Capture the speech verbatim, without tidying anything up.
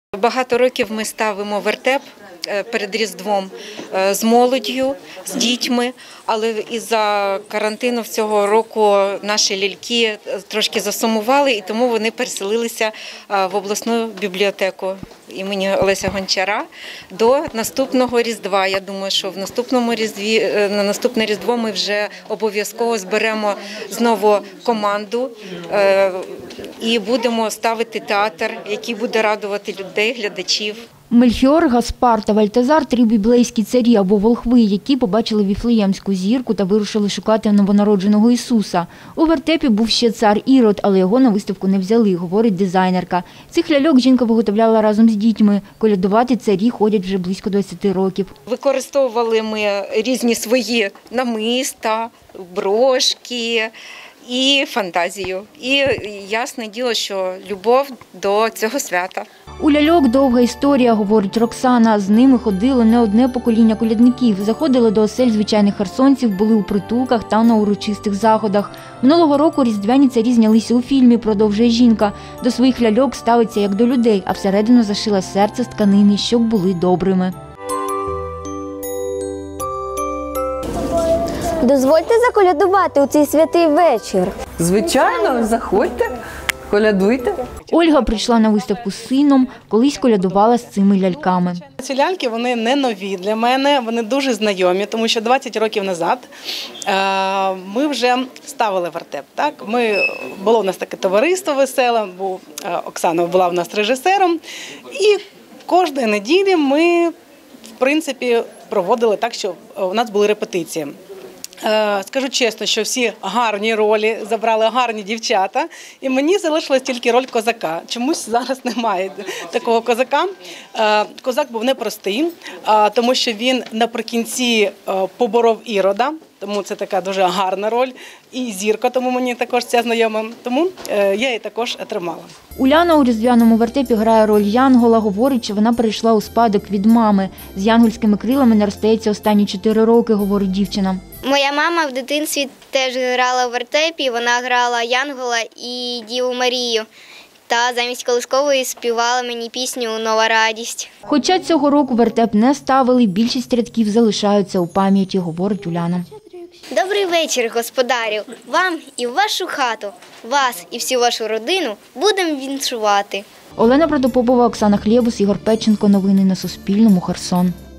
Багато років ми ставимо вертеп перед Різдвом з молоддю, з дітьми, але із-за карантину цього року наші ляльки трошки засумували, і тому вони переселилися в обласну бібліотеку імені Олеся Гончара до наступного Різдва. Я думаю, що в наступному Різдві, на наступне Різдво ми вже обов'язково зберемо знову команду і будемо ставити театр, який буде радувати людей, глядачів. Мельхіор, Гаспар та Вальтазар – три біблейські царі або волхви, які побачили віфлеємську зірку та вирушили шукати новонародженого Ісуса. У вертепі був ще цар Ірод, але його на виставку не взяли, говорить дизайнерка. Цих ляльок жінка виготовляла разом з дітьми. Колядувати царі ходять вже близько двадцяти років. Використовували ми різні свої намиста, брошки і фантазію. І ясне діло, що любов до цього свята. У ляльок довга історія, говорить Роксана. З ними ходило не одне покоління колядників. Заходили до осель звичайних херсонців, були у притулках та на урочистих заходах. Минулого року різдвяні царі знялися у фільмі, продовжує жінка. До своїх ляльок ставиться як до людей, а всередину зашила серце з тканини, щоб були добрими. Дозвольте заколядувати у цей святий вечір. Звичайно, заходьте, колядуйте. Ольга прийшла на виставку з сином, колись колядувала з цими ляльками. Ці ляльки, вони не нові для мене, вони дуже знайомі, тому що двадцять років назад ми вже ставили вертеп. Так? Ми, було у нас таке товариство веселе, був, Оксана була у нас режисером, і кожної неділі ми, в принципі, проводили так, що у нас були репетиції. Скажу чесно, що всі гарні ролі забрали гарні дівчата, і мені залишилась тільки роль козака. Чомусь зараз немає такого козака. Козак був непростий, тому що він наприкінці поборов Ірода, тому це така дуже гарна роль. І зірка, тому мені також ця знайома, тому я її також отримала. Уляна у різдвяному вертепі грає роль Янгола, говорить, що вона перейшла у спадок від мами. З янгольськими крилами не розстається останні чотири роки, говорить дівчина. Моя мама в дитинстві теж грала у вертепі, вона грала Янгола і Діву Марію. Та замість колискової співала мені пісню «Нова радість». Хоча цього року вертеп не ставили, більшість рядків залишаються у пам'яті, говорить Уляна. Добрий вечір, господарю. Вам і в вашу хату, вас і всю вашу родину будемо віншувати. Олена Протопопова, Оксана Хлєбус, Ігор Печенко. Новини на Суспільному. Херсон.